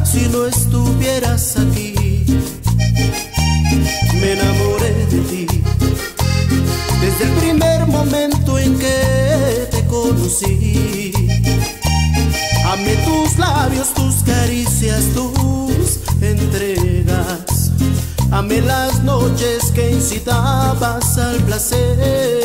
si no estuvieras aquí. Me enamoré de ti desde el primer momento en que te conocí. Amé tus labios, tus caricias, tus entregas. Amé las noches que incitabas al placer.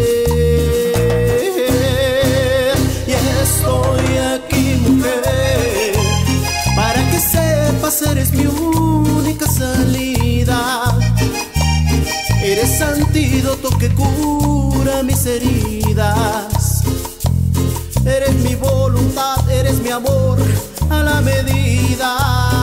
Y estoy aquí, mujer, para que sepas, eres mi única salida. Eres antídoto que cura mis heridas. Eres mi voluntad, eres mi amor a la medida.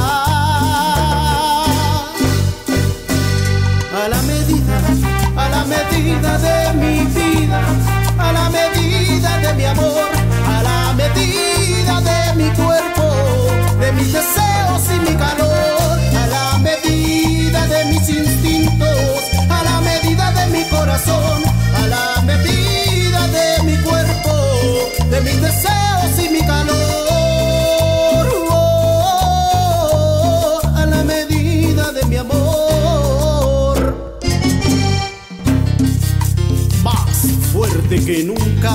A la medida, a la medida de mi vida, a la medida de mi amor, a la medida de mi cuerpo, de mis deseos y mi calor, a la medida de mis instintos, a la medida de mi corazón, a la medida de mi cuerpo, de mis deseos y mi calor, a la medida de mi amor. Más fuerte que nunca.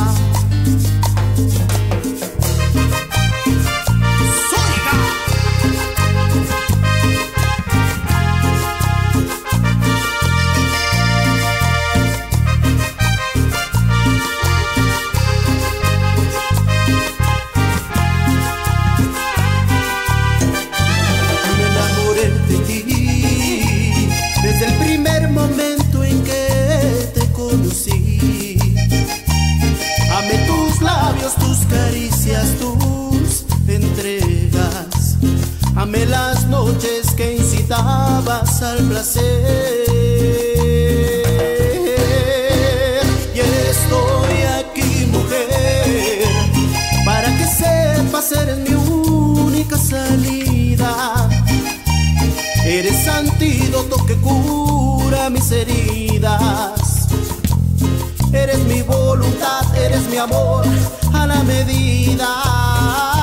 Desde el primer momento en que te conocí, amé tus labios, tus caricias, tus entregas. Amé las noches que incitabas al placer. Y estoy aquí, mujer, para que sepas, eres mi única salida. Eres antídoto que cura mis heridas. Eres mi voluntad, eres mi amor a la medida.